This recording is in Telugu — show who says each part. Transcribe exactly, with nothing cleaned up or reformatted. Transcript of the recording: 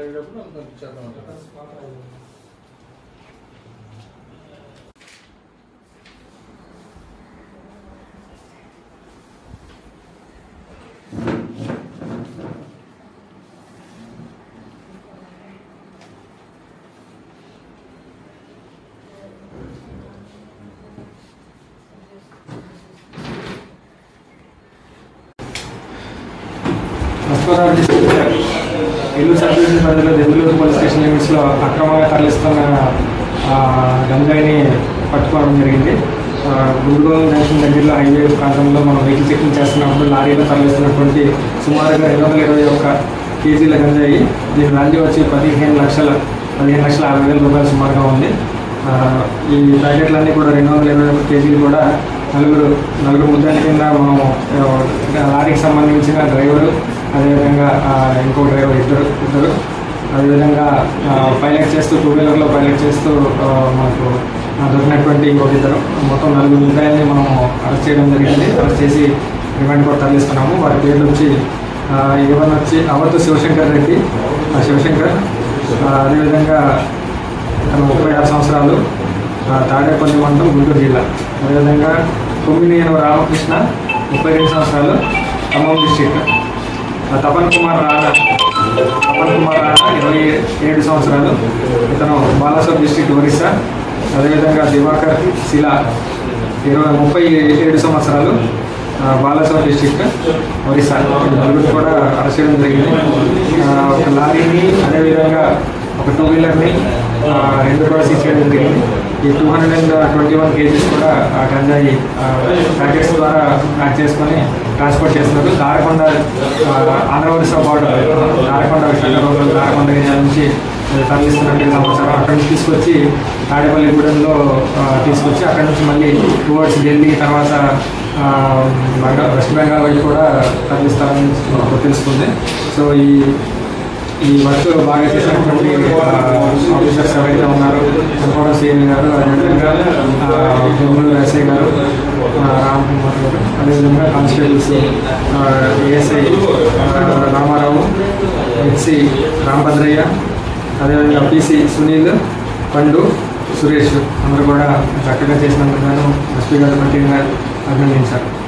Speaker 1: మాట్లాడేటప్పుడు నాకు పంపించేద్దాం అంటారు.
Speaker 2: ఇల్లు సబ్ డివిజన్ పరిధిలో దెందులూరు పోలీస్ స్టేషన్ లిమిట్స్లో అక్రమంగా తరలిస్తున్న గంజాయిని పట్టుకోవడం జరిగింది. గుండుగోలు జంక్షన్ దగ్గరలో హైవే ప్రాంతంలో మనం వెహికల్ చెకింగ్ చేస్తున్నప్పుడు లారీలో తరలిస్తున్నటువంటి సుమారుగా రెండు వందల ఇరవై ఒక్క కేజీల గంజాయి. దీని వాల్యూ వచ్చి పదిహేను లక్షల పదిహేను లక్షల యాభై వేల రూపాయలు సుమారుగా ఉంది. ఈ ప్యాకెట్లన్నీ కూడా రెండు వందల ఇరవై ఒక్క కేజీలు కూడా నలుగురు నలుగురు ముద్దాయిల కింద మనం లారీకి సంబంధించిన డ్రైవరు, అదేవిధంగా ఇంకో డ్రైవర్ ఇద్దరు ఇద్దరు అదేవిధంగా పైలట్ చేస్తూ టూ వీలర్లో పైలట్ చేస్తూ మనకు దొరికినటువంటి ఇంకొక ఇద్దరు, మొత్తం నలుగురు ముద్దాయిల్ని మనం అరెస్ట్ చేయడం జరిగింది. అరెస్ట్ చేసి రిమాండ్ కూడా తరలిస్తున్నాము. వారి పేర్లు వచ్చి ఏమన్నా వచ్చి అవత్తు శివశంకర్ రెడ్డి శివశంకర్ అదేవిధంగా ముప్పై ఆరు సంవత్సరాలు, తాడేపల్లి మండలం, గుంటూరు జిల్లా. అదేవిధంగా కొమ్మినేని రామకృష్ణ ముప్పై రెండు సంవత్సరాలు, ఖమ్మం డిస్ట్రిక్ట్. తపన్ కుమార్ రాణా తపన్ కుమార్ రాణా ఇరవై ఏడు సంవత్సరాలు, ఇతను బాలాసోర్ డిస్ట్రిక్ట్, ఒరిస్సా. అదేవిధంగా దివాకర్ శిలా ఇరవై ముప్పై ఏడు సంవత్సరాలు, బాలాసోర్ డిస్ట్రిక్ట్, ఒరిస్సా. నలుగురు కూడా అరెస్ట్ చేయడం జరిగింది. ఒక లారీని అదేవిధంగా ఒక టూ వీలర్ని రెండు కూడా సీజ్ చేయడం జరిగింది. ఈ two hundred and twenty one KGs కూడా గంజాయి ప్యాకెట్స్ ద్వారా ప్యాక్ చేసుకొని ట్రాన్స్పోర్ట్ చేస్తున్నారు. దారకొండ ఆంధ్ర ఒరిస్సా బార్డర్ దారకొండ విశాఖపట్నం దారకొండ ఏరియా నుంచి తరలిస్తున్నట్టు సమాచారం. అక్కడి నుంచి తీసుకొచ్చి తాడేపల్లిగూడెంలో తీసుకొచ్చి అక్కడి నుంచి మళ్ళీ టువర్డ్స్ ఢిల్లీ, తర్వాత బెంగాల్ వెస్ట్ బెంగాల్ వైపు కూడా తరలిస్తారని తెలుస్తుంది. సో ఈ ఈ వర్క్ బాగా చేసినటువంటి ఆఫీసర్స్ ఎవరైతే ఉన్నారో అనుకోవడం సీఎం గారు, అదేవిధంగా బెంగళూరు ఎస్ఐ గారు రామ్ కుమార్ గారు, అదేవిధంగా constables ASI Ramarao, HC Rambhadraiah, అదేవిధంగా పిసి సునీల్, పండు, సురేష్ అందరూ కూడా చక్కగా చేసినందుకు గాను ఎస్పీ గారు మంత్రి గారు అభినందించారు.